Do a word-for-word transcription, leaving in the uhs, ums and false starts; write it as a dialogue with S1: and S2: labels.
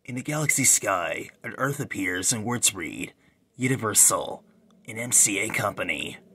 S1: In the galaxy sky, an Earth appears and words read, Universal, an M C A company.